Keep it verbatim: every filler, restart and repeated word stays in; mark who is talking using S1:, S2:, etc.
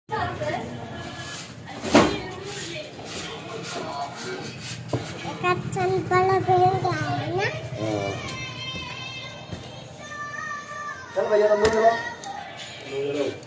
S1: कच्चन वाला पेड़ है ना।
S2: चल भैया तुम लोग